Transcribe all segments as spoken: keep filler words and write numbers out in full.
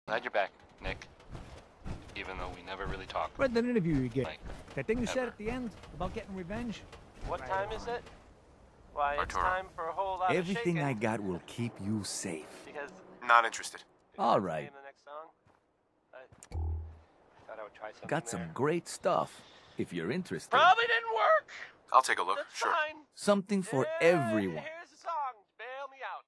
Glad you're back, Nick. Even though we never really talked. Read that interview you get. Like, that thing you ever. said at the end about getting revenge. What Right time on. is it? Why, it's Arturo. time for a whole lot Everything of I shaking. got will keep you safe. Because Not interested. All name right. the next song. I thought I would try something Got some there. great stuff, if you're interested. Probably didn't work. I'll take a look. That's Sure. fine. Something for Yeah, everyone. Here's the song. Bail me out.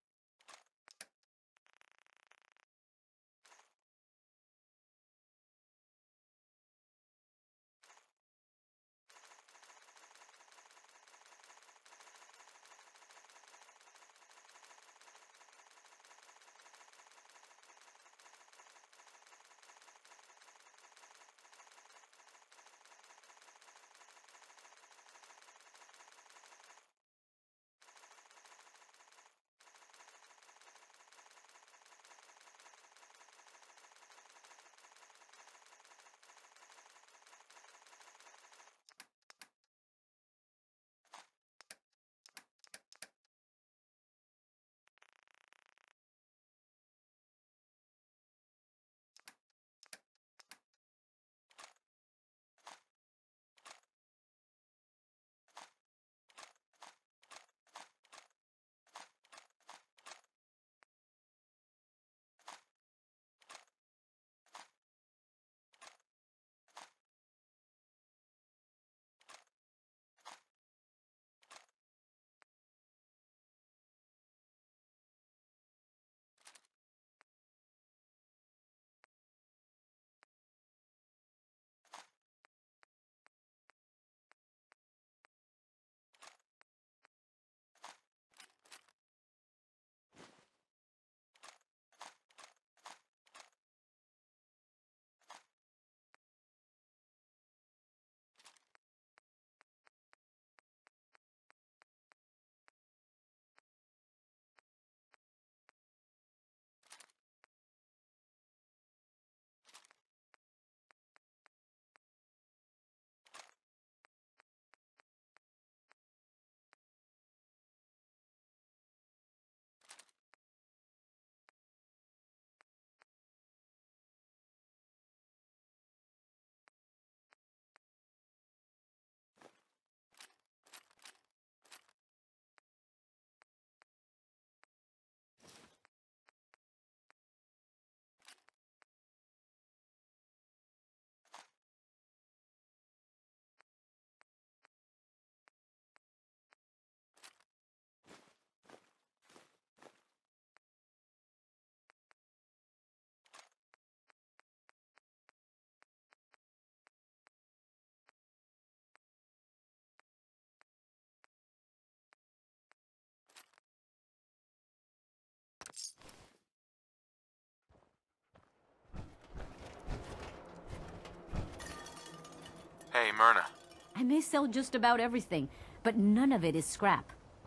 Hey, Myrna. I may sell just about everything, but none of it is scrap.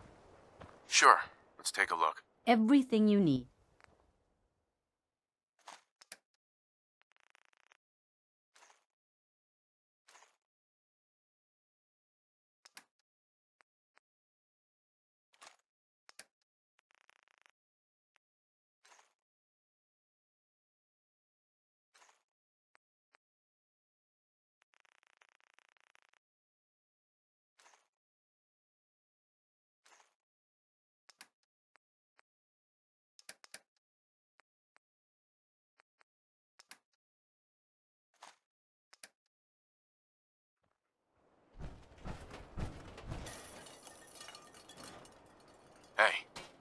Sure. Let's take a look. Everything you need. Hey.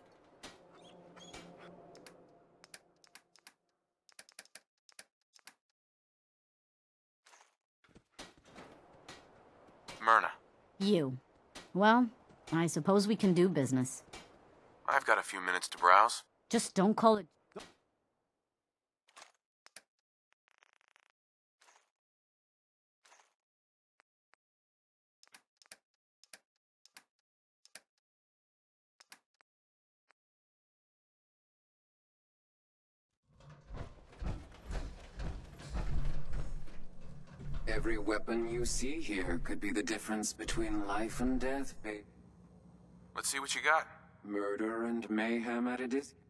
Myrna. You. Well, I suppose we can do business. I've got a few minutes to browse. Just don't call it... Every weapon you see here could be the difference between life and death, babe. Let's see what you got. Murder and mayhem at a dis...